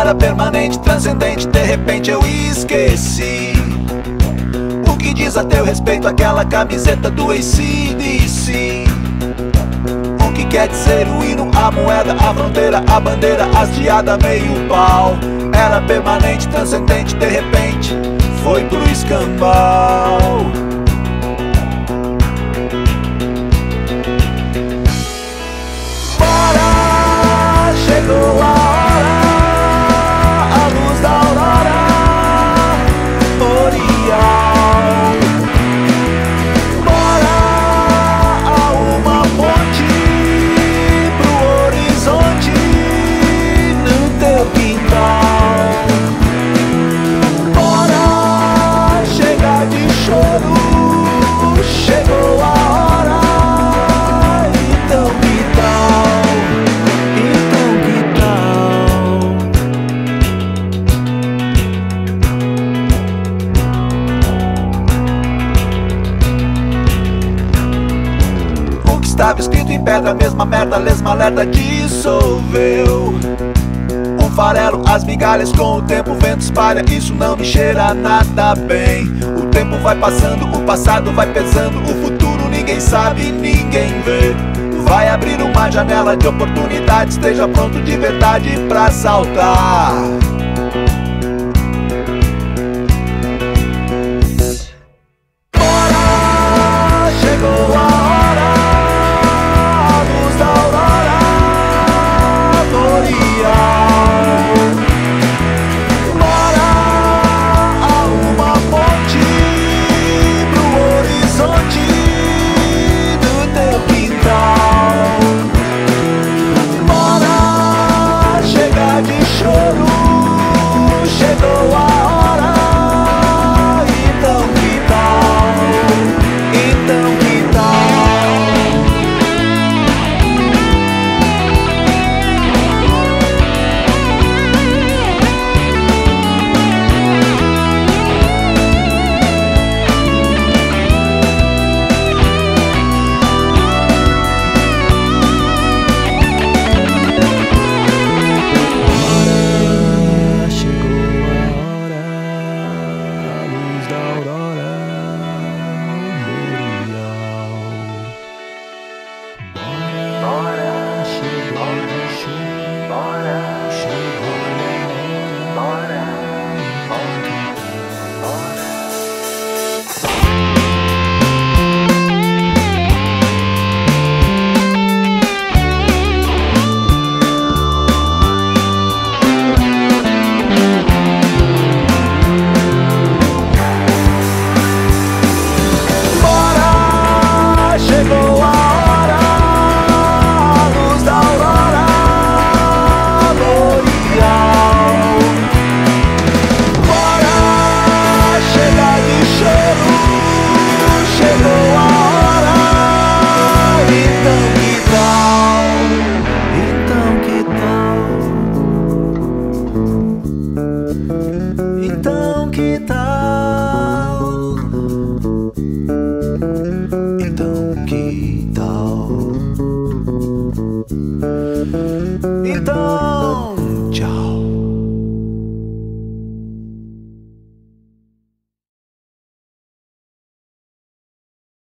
era permanente, transcendente, de repente eu esqueci. O que diz a teu respeito aquela camiseta do AC/DC? O que quer dizer o hino, a moeda, a fronteira, a bandeira hasteada meio pau? Era permanente, transcendente, de repente foi pro escambau. Bora, chegou a hora, a luz da aurora boreal. Bora a uma ponte pro horizonte no teu quintal. Bora chegar de choro, chegou a hora. Então que tal? Então que tal? O que estava escrito em pedra, mesma merda, lesma alerta dissolveu. Um farelo, as migalhas com o tempo, o vento espalha, isso não me cheira nada bem. O tempo vai passando, o passado vai pesando, o futuro ninguém sabe, ninguém vê. Vai abrir uma janela de oportunidade, esteja pronto de verdade pra saltar.